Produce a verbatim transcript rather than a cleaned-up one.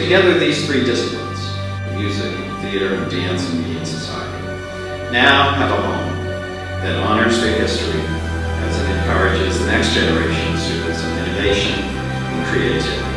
Together, these three disciplines, music, theater, and dance and media society, now have a home that honors their history as it encourages the next generation of students of innovation and creativity.